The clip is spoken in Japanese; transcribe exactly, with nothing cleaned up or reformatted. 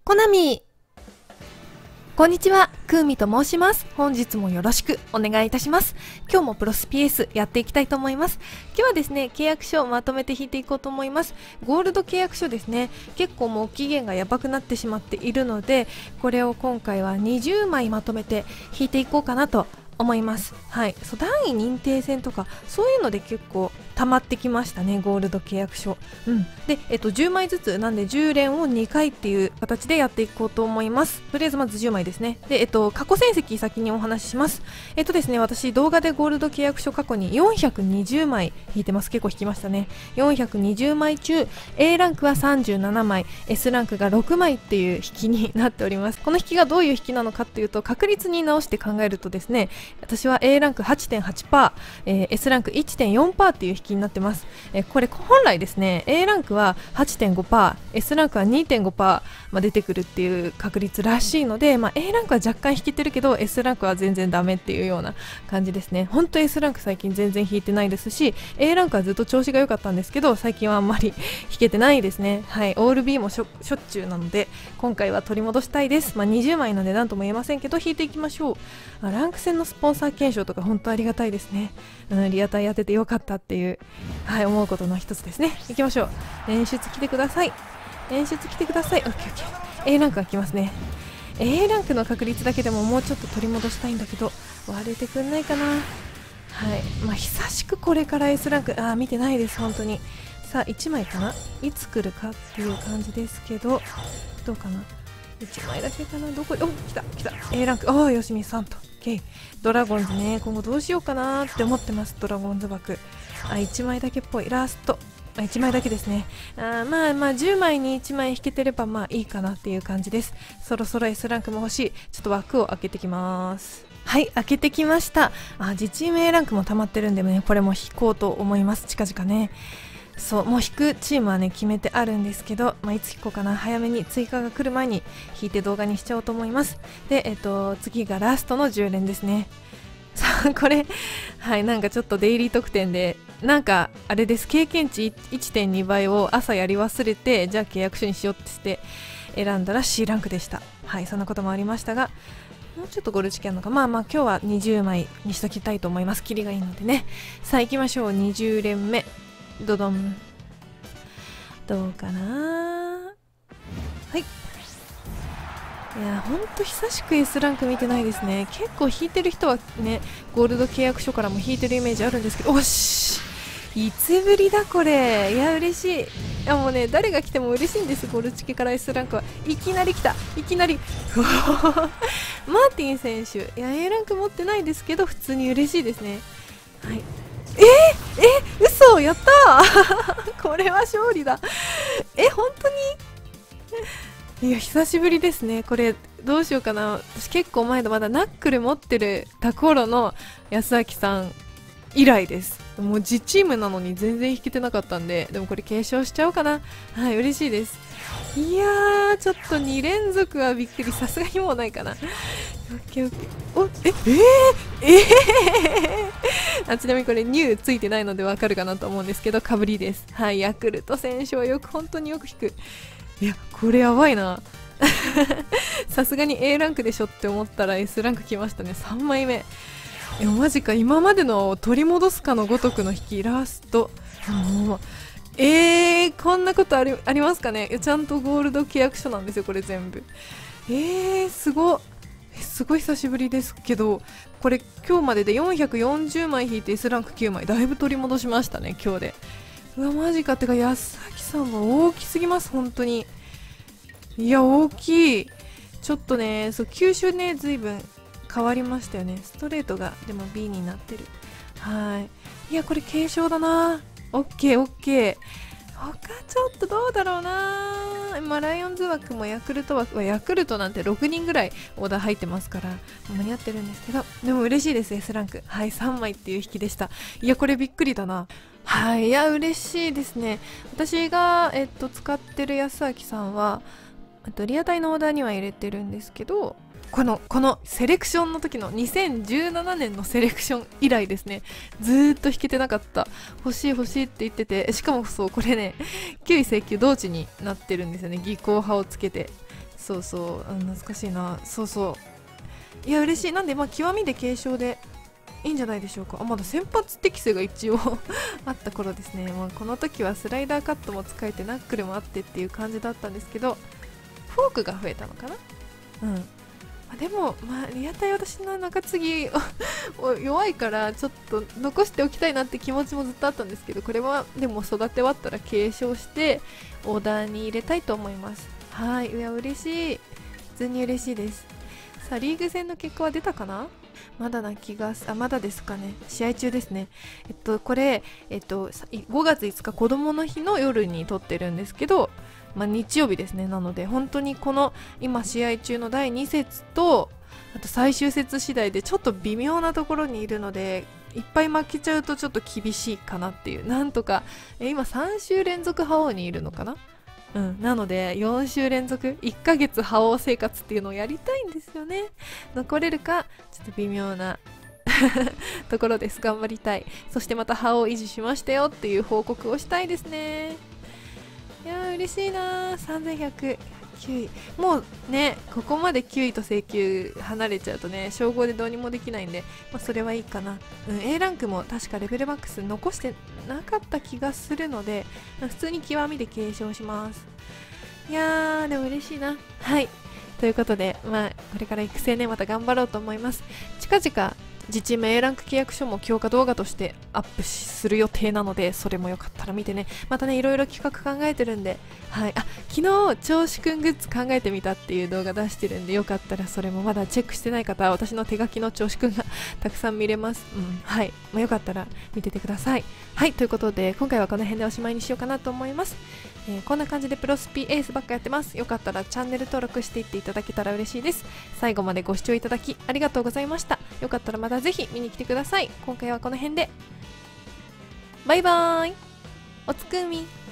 コナミこんにちは、クーミと申します。本日もよろしくお願いいたします。今日もプロス ピーエス やっていきたいと思います。今日はですね、契約書をまとめて引いていこうと思います。ゴールド契約書ですね。結構もう期限がやばくなってしまっているので、これを今回はにじゅうまいまとめて引いていこうかなと思います。はい、そう、段位認定戦とかそういうので結構溜まってきましたね、ゴールド契約書。うん、で、えっと、じゅうまいずつなんでじゅう連をにかいっていう形でやっていこうと思います。とりあえずまずじゅうまいですね。で、えっと、過去戦績先にお話しします。えっとですね、私動画でゴールド契約書過去によんひゃくにじゅうまい引いてます。結構引きましたね。よんひゃくにじゅうまい中 A ランクはさんじゅうななまい、 S ランクがろくまいっていう引きになっております。この引きがどういう引きなのかっていうと、確率に直して考えるとですね、私は A ランク はちてんはちパーセント、えー、S ランク いってんよんパーセント っていう引きになってます。えー、これ本来ですね、 A ランクは はちてんごパーセント、S ランクは にてんごパーセント、まあ、出てくるっていう確率らしいので、まあ、A ランクは若干引けてるけど S ランクは全然ダメっていうような感じですね。本当 S ランク最近全然引いてないですし、 A ランクはずっと調子が良かったんですけど、最近はあんまり引けてないですね。はい、オール B もしょ、しょっちゅうなので今回は取り戻したいです。まあ、にじゅうまいなんで何とも言えませんけど引いていきましょう。あ、ランク戦のスポンサー検証とか本当ありがたいですね。うん、リアタイやっててよかったっていう、はい、思うことの一つですね。行きましょう。演出来てください。演出来てください。オッケーオッケー。A ランクが来ますね。 A ランクの確率だけでももうちょっと取り戻したいんだけど割れてくんないかな。はい、まあ久しくこれから S ランク、あー見てないです本当に。さあいちまいかな、いつ来るかっていう感じですけど、どうかな、いちまいだけかな、どこ、お、来た来た A ランク、おーよしみさんと OK。 ドラゴンズね、今後どうしようかなって思ってます。ドラゴンズ枠、あ、いちまいだけっぽい。ラストいちまいだけですね。あ、まあまあじゅうまいにいちまい引けてればまあいいかなっていう感じです。そろそろ S ランクも欲しい。ちょっと枠を開けてきます。はい、開けてきました。あ、自チーム A ランクも溜まってるんでね、これも引こうと思います。近々ね。そう、もう引くチームはね決めてあるんですけど、まあ、いつ引こうかな、早めに追加が来る前に引いて動画にしちゃおうと思います。で、えっと次がラストのじゅう連ですね。さあこれ、はい、なんかちょっとデイリー特典でなんかあれです、経験値 いってんにばいを朝やり忘れて、じゃあ契約書にしようってして選んだら C ランクでした。はい、そんなこともありましたが、もうちょっとゴールチキあるのか、まあまあ今日はにじゅうまいにしときたいと思います。キリがいいのでね。さあ行きましょう。にじゅう連目、ドドン、どうかな。はい、いやほんと久しく S ランク見てないですね。結構引いてる人はね、ゴールド契約書からも引いてるイメージあるんですけど、おし、いつぶりだこれ。いや嬉しい。いやもうね、誰が来ても嬉しいんです。ゴールチキから S ランクはいきなり来た、いきなりマーティン選手、いや A ランク持ってないですけど普通に嬉しいですね。はい、えー、え、嘘、やったーこれは勝利だ。え、本当に、いや久しぶりですね。これどうしようかな。私結構前のまだナックル持ってるた頃の安明さん以来です。もう自チームなのに全然引けてなかったんで、でもこれ継承しちゃおうかな。はい、嬉しいです。いやーちょっとに連続はびっくり、さすがにもうないかな。オッケーオッケー。お、え、えー、えー、あ、ちなみにこれニューついてないのでわかるかなと思うんですけど、かぶりです。はい、ヤクルト選手はよく本当によく引く。いやこれやばいな。さすがに A ランクでしょって思ったら S ランク来ましたね。さんまいめ。え、マジか、今までのを取り戻すかのごとくの引き、ラスト。もうえー、こんなことあり、ありますかね。ちゃんとゴールド契約書なんですよこれ全部。えー、すごえすごい久しぶりですけど、これ今日まででよんひゃくよんじゅうまい引いて S ランクきゅうまい、だいぶ取り戻しましたね今日で。うわマジか。てか安明さんは大きすぎます本当に。いや大きい。ちょっとね、そう球種ね随分変わりましたよね。ストレートがでも B になってる。はい、いやこれ軽傷だな。オッケーオッケー。他ちょっとどうだろうな。今ライオンズ枠もヤクルト枠は、ヤクルトなんてろくにんぐらいオーダー入ってますから間に合ってるんですけど、でも嬉しいです。 S ランク、はい、さんまいっていう引きでした。いやこれびっくりだな。はい、いや嬉しいですね。私が、えっと、使ってる安明さんはあとリアタイのオーダーには入れてるんですけど、このこのセレクションの時のにせんじゅうななねんのセレクション以来ですね。ずーっと引けてなかった。欲しい欲しいって言ってて、しかもそうこれねきゅうい請求同時になってるんですよね。技巧派をつけて。 そうそう、あ懐かしいな。そうそう、いや嬉しい。なんでまあ極みで継承でいいんじゃないでしょうか。あ、まだ先発適性が一応あった頃ですね。まあ、この時はスライダーカットも使えてナックルもあってっていう感じだったんですけど、フォークが増えたのかな。うん、あでも、まあ、リアタイ私の中継ぎ弱いからちょっと残しておきたいなって気持ちもずっとあったんですけど、これはでも育て終わったら継承してオーダーに入れたいと思います。はい、いや嬉しい、普通に嬉しいです。さあリーグ戦の結果は出たかな。まだな気がす、あ、まだですかね。試合中ですね。えっと、これ、えっと、ごがついつか子供の日の夜に撮ってるんですけど、まあ、日曜日ですね。なので、本当にこの、今試合中のだいに節と、あと最終節次第でちょっと微妙なところにいるので、いっぱい負けちゃうとちょっと厳しいかなっていう。なんとか、え今さん週連続覇王にいるのかな。うん、なのでよん週連続いっかげつ覇王生活っていうのをやりたいんですよね。残れるかちょっと微妙なところです。頑張りたい。そしてまた覇王維持しましたよっていう報告をしたいですね。いやー嬉しいなー。さんぜんひゃくきゅうい、もうねここまできゅういと請求離れちゃうとね称号でどうにもできないんで、まあ、それはいいかな。うん、A ランクも確かレベルマックス残してなかった気がするので、まあ、普通に極みで継承します。いやーでも嬉しいな。はい、ということで、まあ、これから育成ねまた頑張ろうと思います。近々自チーム A ランク契約書も強化動画としてアップする予定なので、それもよかったら見てね。またねいろいろ企画考えてるんで、はい、あ昨日調子くんグッズ考えてみたっていう動画出してるんで、よかったらそれもまだチェックしてない方は私の手書きの調子くんがたくさん見れます。うん、はい、まあ、よかったら見ててください。はい、ということで今回はこの辺でおしまいにしようかなと思います。えー、こんな感じでプロスピエースばっかやってます。よかったらチャンネル登録していっていただけたら嬉しいです。最後までご視聴いただきありがとうございました。よかったらまたぜひ見に来てください。今回はこの辺でバイバーイ、おつくみ。